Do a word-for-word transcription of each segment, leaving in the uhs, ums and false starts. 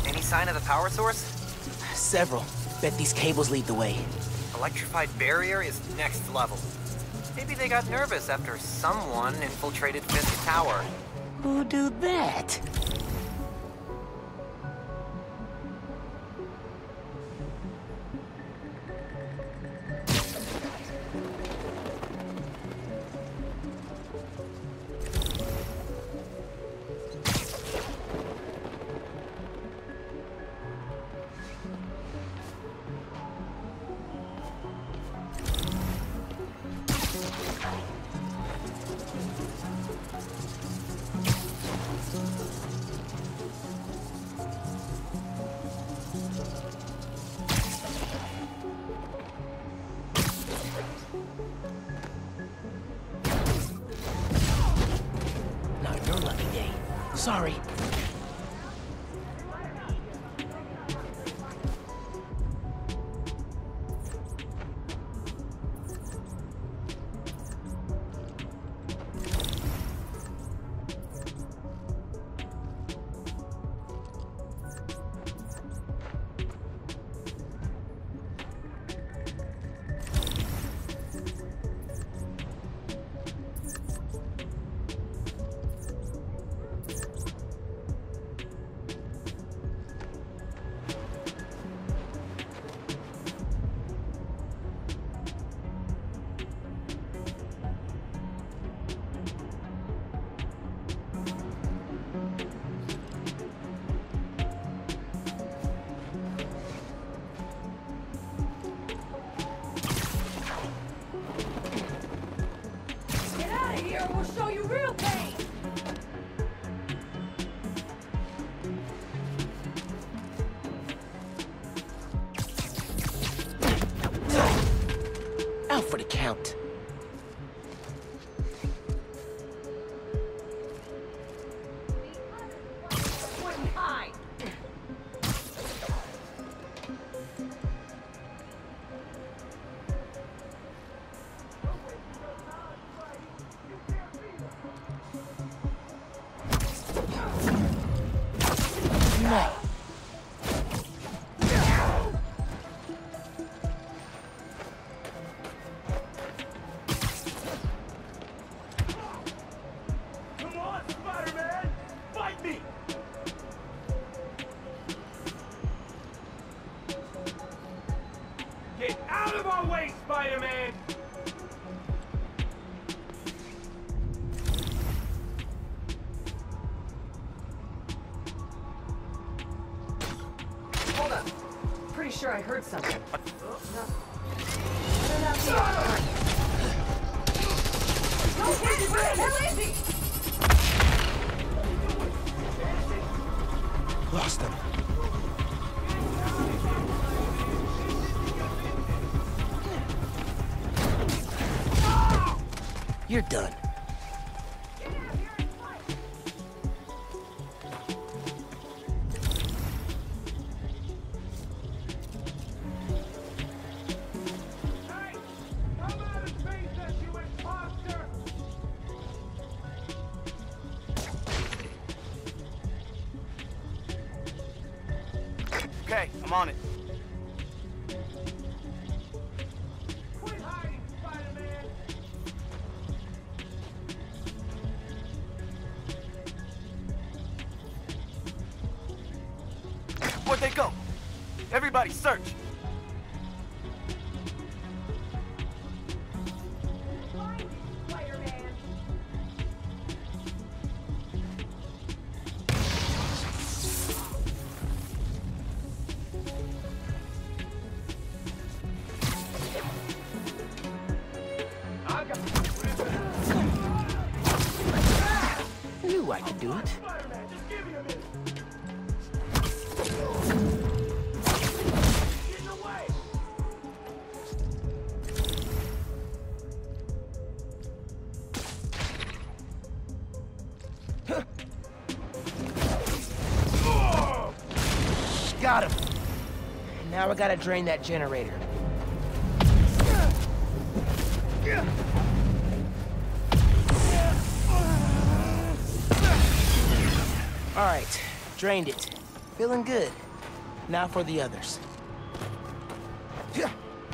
Any sign of the power source? Several. Bet these cables lead the way. Electrified barrier is next level. Maybe they got nervous after someone infiltrated Fisk Tower. Who do that? Sorry. We'll show you real pain! Out for the count. No. Come on, Spider-Man! Fight me! Get out of our way, Spider-Man! Hold up. Pretty sure I heard something. Oh, no. Okay, where the hell is he? Lost him. You're done. Okay, I'm on it. Quit hiding, Spider-Man! Where'd they go? Everybody search! Find me, Spider-Man! Knew I could do it. Spider-Man, just give me a minute! Get in the way! Got him. Now I gotta drain that generator. All right, drained it. Feeling good. Now for the others. Yeah.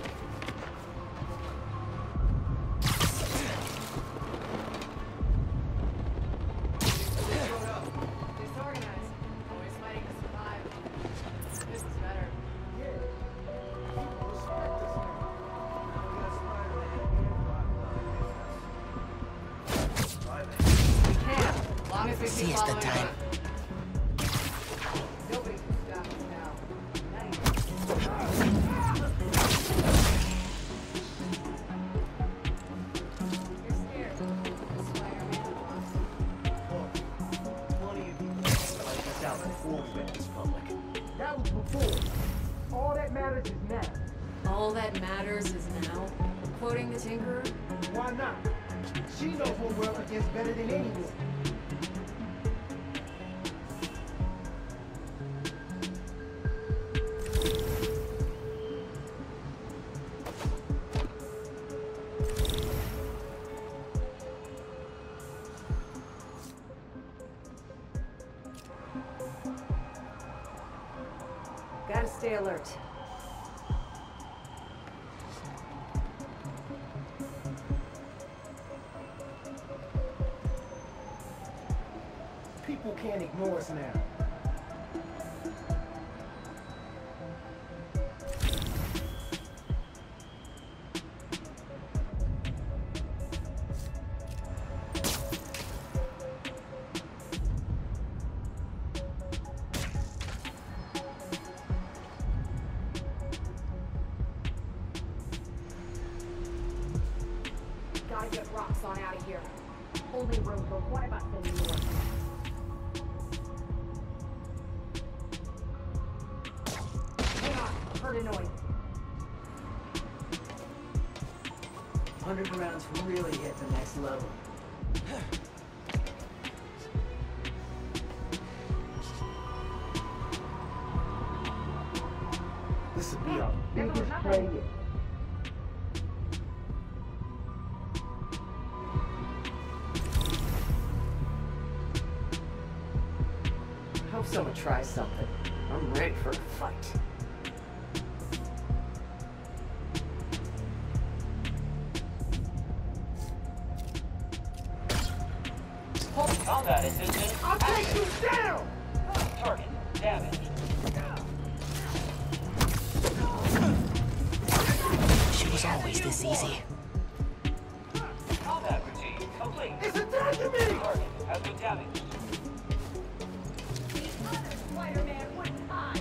Disorganized. Always fighting to survive. This is better. We can, as long as we keep Siesta following time. up. Nobody can stop us now. Nice. You're scared. Spider-Man lost. Plenty of people like us out before we went this public. That was before. All that matters is now. All that matters is now. Quoting the Tinkerer. Why not? She knows what we're up against better than anyone. Gotta stay alert. People can't ignore us now. Gotta get rocks on out of here. Only room for one of us in New York. Hang on, heard a noise. Underground's really hit the next level. This would be our Never biggest nothing. play yet. Hope someone tries something. I'm ready for a fight. Combat assistance. I'll take you down! Target damaged. She was always this easy. Combat routine complete. It's attacking me! Target has been damaged. The other Spider-Man wouldn't hide.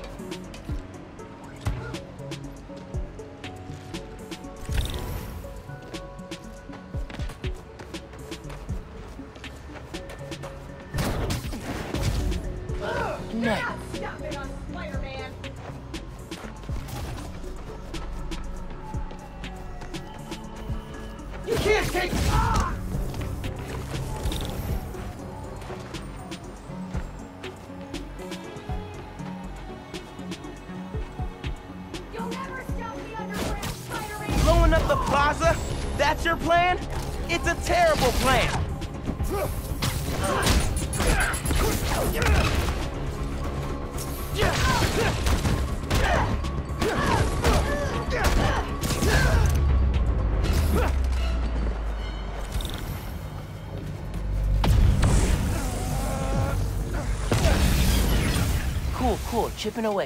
Nice. Stop it on Spider-Man. You can't take... Ah! You'll never stop the underground, Spider-Man. Blowing up the plaza? That's your plan? It's a terrible plan. Cool, cool, chipping away.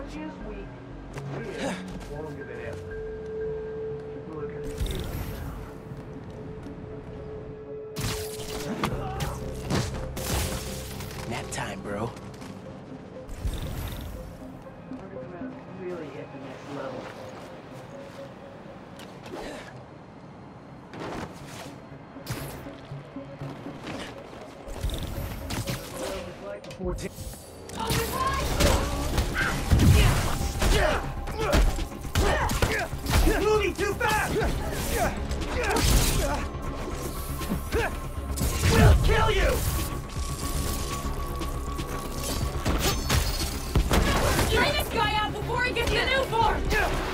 Energy is weak. Yeah, won't give it effort. People are gonna see us now. Nap time, bro. We're gonna really hit the next level. Well, it's like the fourteen. Moving too fast! We'll kill you! Try this guy out before he gets the new form!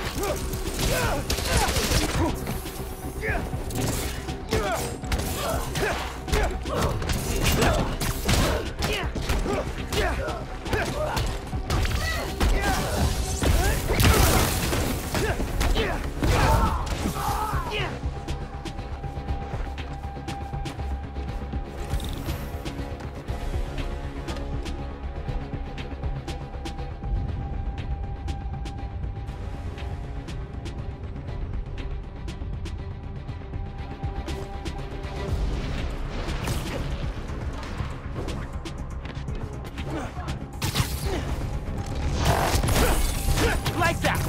Lights out!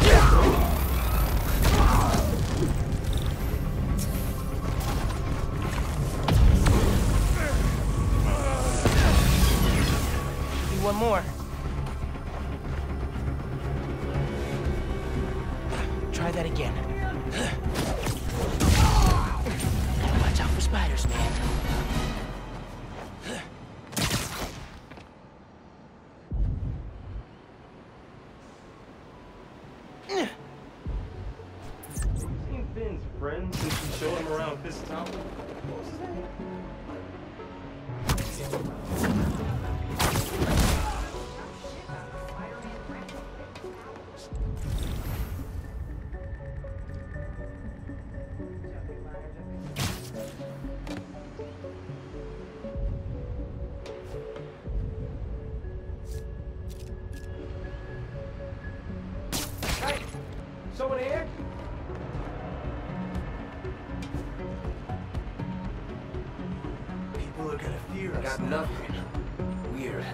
Should be one more. Try that again. Gotta watch out for spiders, man. Seen Finn's friend since you showed him around Fist Town? What was his name? Hey! Someone here? People are gonna fear us. Got nothing. Weird.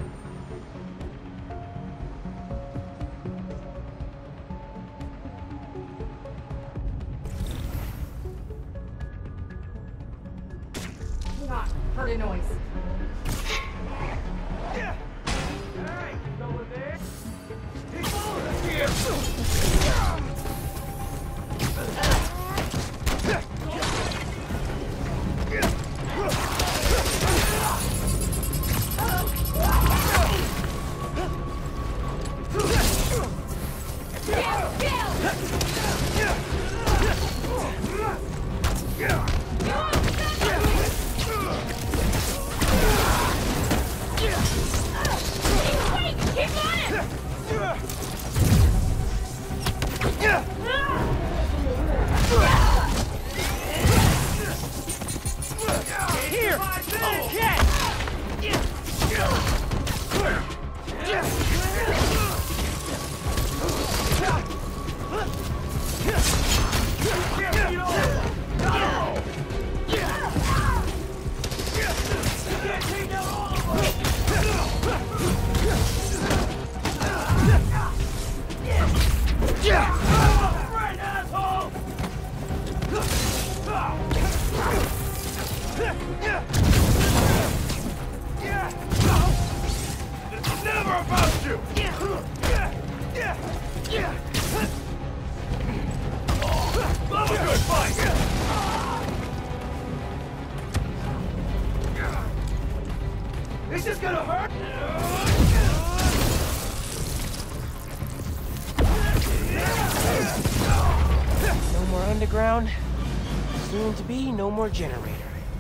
Not heard a noise. Hey! Someone there? People are here! It's never about you! Love a good fight! It's just gonna hurt! No more underground. Soon to be no more generator.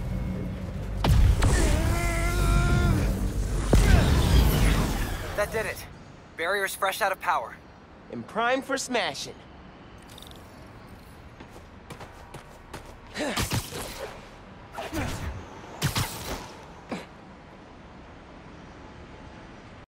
That did it. Barrier's fresh out of power. And prime for smashing.